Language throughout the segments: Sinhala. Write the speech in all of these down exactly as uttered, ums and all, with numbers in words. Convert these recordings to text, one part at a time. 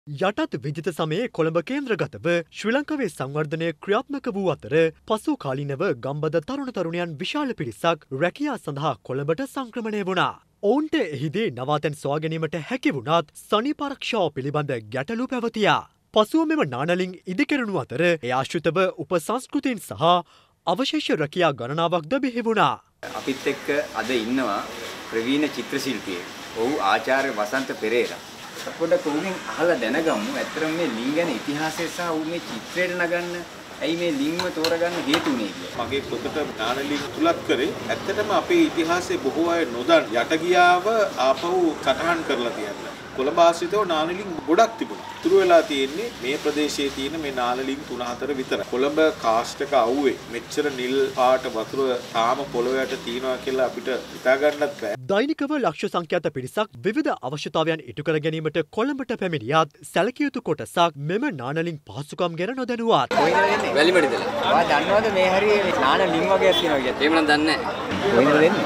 යටත් විජිත සමයේ කොළඹ කේන්ද්‍රගතව ශ්‍රී ලංකාවේ සංවර්ධනය ක්‍රියාත්මක වූ අතර පසු කාලීනව ගම්බද තරුණ තරුණයන් විශාල පිරිසක් රැකියා සඳහා කොළඹට සංක්‍රමණය වුණා. ඔවුන්ට එහිදී නවාතැන් සොයා ගැනීමට හැකි වුණත් සනීපාරක්ෂාව පිළිබඳ ගැටලු පැවතියා. පසුව මෙම නානලින් ඉදිකරනු අතර ඒ ආශ්‍රිතව උපසංස්කෘතීන් සහ අවශේෂ රැකියා ගණනාවක්ද බිහි වුණා. අපිත් එක්ක අද ඉන්නවා ප්‍රවීණ චිත්‍ර ශිල්පියෙක්. ඔහු ආචාර්ය වසන්ත පෙරේරා. පොඩ්ඩක් උගෙන් අහලා දැනගමු. ඇත්තටම මේ ලිං ගැන ඉතිහාසය සහ ඌ මේ චිත්‍රයට නගන්න ඇයි මේ ලිංව තෝරගන්න හේතු උනේ කියලා. මගේ පොතට නානලිං තුලත් කරේ. ඇත්තටම අපේ ඉතිහාසයේ බොහෝ අය නොදන්න යට ගියාව ආපහු සටහන් කරලා තියන්න. කොළඹ ආශ්‍රිතව නානලිං ගොඩක් තිබුණා. ඉතුරු වෙලා තියෙන්නේ මේ ප්‍රදේශයේ තියෙන මේ නානලිං තුන හතර විතරයි. කොළඹ කාස්ටක අවුවේ මෙච්චර නිල් පාට වතුර තාම පොළොවට තියනවා කියලා අපිට හිතා ගන්නත් බෑ. දෛනිකව ලක්ෂ සංඛ්‍යාත පිරිසක් විවිධ අවශ්‍යතාවයන් ඉටු කර ගැනීමට කොළඹට පැමිණියත් සැලකිය යුතු කොටසක් මෙම නානලිං පහසුකම් ගැන නොදැනුවත්. වැලිමඩ ඉඳලා. ඔයා දන්නවද මේ හරිය නානලිං වගේක් තියෙනවා කියලා? එහෙම නම් දන්නේ නැහැ. කොහෙන්ද දෙන්නේ?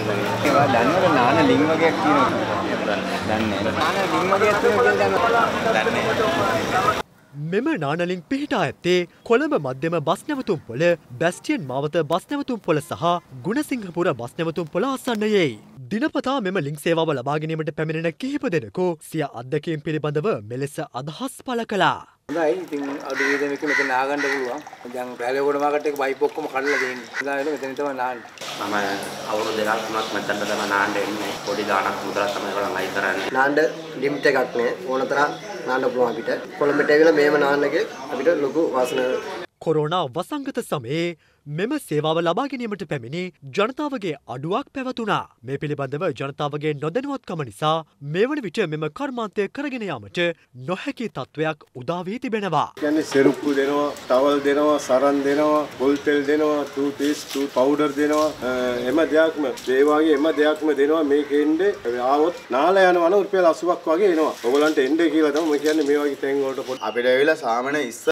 ඔයා දන්නවද නානලිං වගේක් තියෙනවා? දන්නේ නැහැ. නානලිං වගේක් තියෙනවා කියලා දන්නේ නැහැ. මෙම නානලිං පිහිටා ඇත්තේ කොළඹ මධ්‍යම බස් නැවතුම්පොළ, බැස්ටියන් මාවත බස් නැවතුම්පොළ සහ ගුණසිංහපුර බස් නැවතුම්පොළ ආසන්නයේ. දිනපතා මෙම ලිංක් සේවාව ලබා ගැනීමට පැමිණෙන කිහිප දෙනෙකු සිය අත්දැකීම් පිළිබඳව මෙලෙස අදහස් පළ කළා. හොඳයි. ඉතින් අඩු වේදනකින් මෙතන නාගන්න පුළුවන්. දැන් රැළගොඩ මාකට් එක බයික් ඔක්කොම කඩලා දෙන්නේ. ඉතින් මෙතන තමයි නාන්නේ. මම අවුරුදු දෙකක් තුනක් මෙතන තමයි නාන්න එන්නේ. පොඩි ගාණක් මුදලක් තමයි ඒගොල්ලන් අයි කරන්නේ. නාන්න ලිමිට් එකක් නෑ. ඕන තරම් නාන්න පුළුවන් අපිට. කොළඹට ඇවිල්ලා මේව නාන්න එකේ අපිට ලොකු වාසනාවක්. කොරෝනා වසංගත සමයේ මෙම සේවාව ලබා ගැනීමට පැමිණි ජනතාවගේ අඩුවක් පැවතුණා. මේ පිළිබඳව ජනතාවගේ නොදැනුවත්කම නිසා මේ වන විට මෙම කර්මාන්තය කරගෙන යාමට නොහැකි තත්ත්වයක් උදා වී තිබෙනවා. කියන්නේ සෙරුප්පු දෙනවා, තවල් දෙනවා, සරන් දෙනවා, පොල් තෙල් දෙනවා, ටූත් පේස්ට්, ටූත් පවුඩර් දෙනවා. එම දෙයක්ම ඒ වගේ එම දෙයක්ම දෙනවා. මේක එන්නේ ආවොත් නාලා යනවා රුපියල් අසූවක් වගේ එනවා. ඔයගලන්ට එන්නේ කියලා තමයි මම කියන්නේ මේ වගේ තැන් වලට. අපිට ඇවිල්ලා සාමාන්‍ය